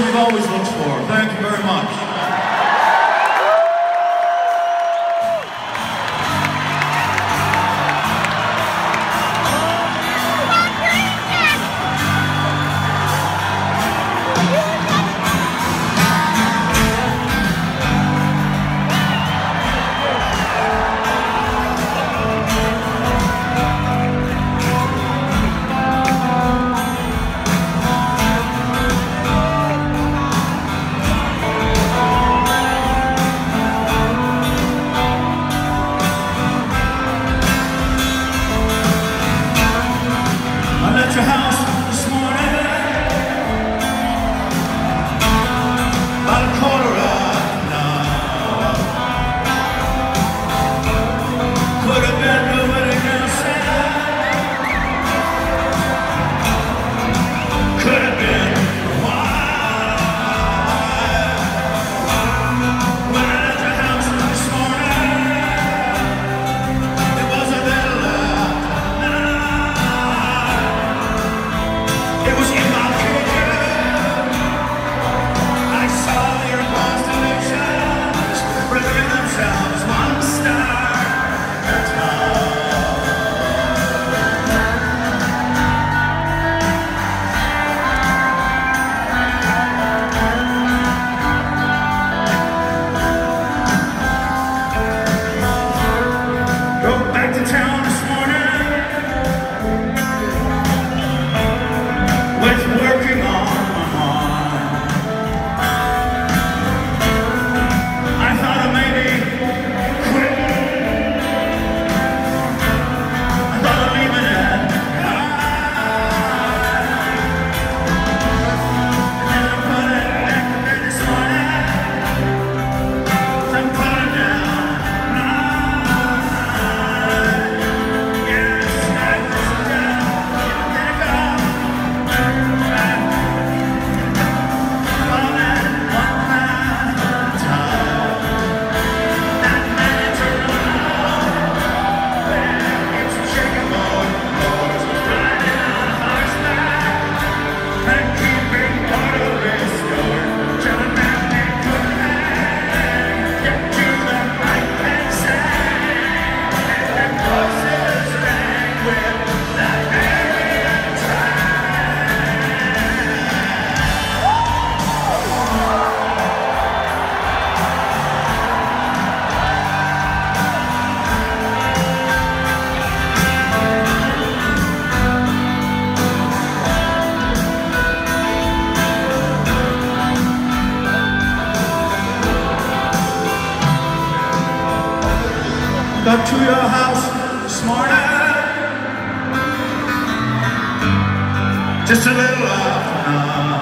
we've always looked for. Thank you very much. Your house this morning about a quarter of now. Could have been nobody else. Could have been a while. When I left your house this morning, it was a little it was in Bobcaygeon. I saw your constellations reveal themselves one star at a time. Drove back to town this morning with working on my mind. I thought of maybe quitting. I thought of leaving it behind. And then I put it back to bed this morning. I'm putting down night. Yes, I was down. Let it go. Got to your house this morning, just a little after 9.